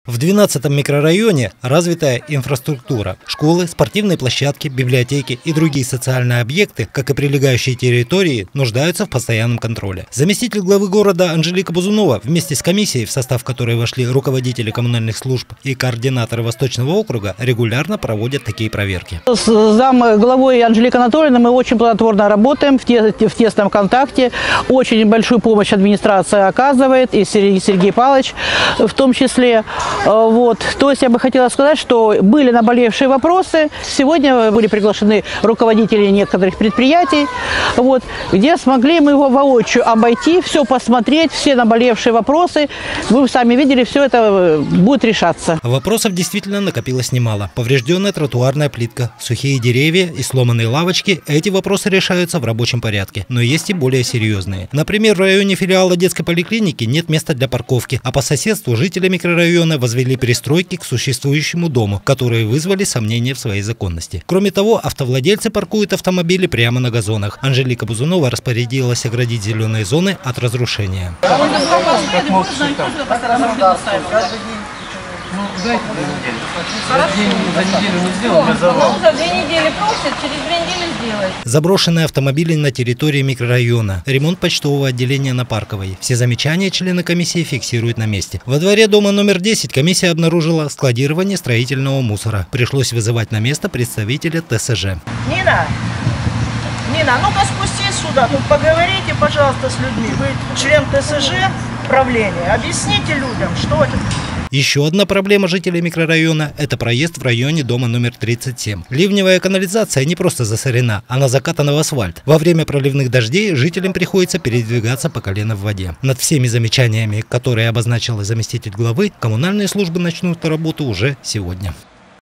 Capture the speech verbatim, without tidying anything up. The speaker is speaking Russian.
В двенадцатом микрорайоне развитая инфраструктура. Школы, спортивные площадки, библиотеки и другие социальные объекты, как и прилегающие территории, нуждаются в постоянном контроле. Заместитель главы города Анжелика Бузунова вместе с комиссией, в состав которой вошли руководители коммунальных служб и координаторы Восточного округа, регулярно проводят такие проверки. С зам главой Анжеликой Анатольевной мы очень плодотворно работаем, в, те, в тесном контакте. Очень большую помощь администрация оказывает, и Сергей Павлович в том числе. Вот. То есть я бы хотела сказать, что были наболевшие вопросы. Сегодня были приглашены руководители некоторых предприятий, вот, где смогли мы его воочию обойти, все посмотреть, все наболевшие вопросы. Вы сами видели, все это будет решаться. Вопросов действительно накопилось немало. Поврежденная тротуарная плитка, сухие деревья и сломанные лавочки – эти вопросы решаются в рабочем порядке. Но есть и более серьезные. Например, в районе филиала детской поликлиники нет места для парковки, а по соседству жители микрорайона возвели перестройки к существующему дому, которые вызвали сомнения в своей законности. Кроме того, автовладельцы паркуют автомобили прямо на газонах. Анжелика Бузунова распорядилась оградить зеленые зоны от разрушения. Ну, дайте две недели. За, день, за неделю не сделаем, мы за Ну, за две недели просят, через две недели сделать. Заброшенные автомобили на территории микрорайона. Ремонт почтового отделения на Парковой. Все замечания члены комиссии фиксируют на месте. Во дворе дома номер десять комиссия обнаружила складирование строительного мусора. Пришлось вызывать на место представителя Тэ Эс Жэ. Нина, Нина, ну-ка спустись сюда, тут поговорите, пожалуйста, с людьми. Вы член Тэ Эс Жэ правления. Объясните людям, что это... Еще одна проблема жителей микрорайона – это проезд в районе дома номер тридцать семь. Ливневая канализация не просто засорена, она закатана в асфальт. Во время проливных дождей жителям приходится передвигаться по колено в воде. Над всеми замечаниями, которые обозначил заместитель главы, коммунальные службы начнут работу уже сегодня.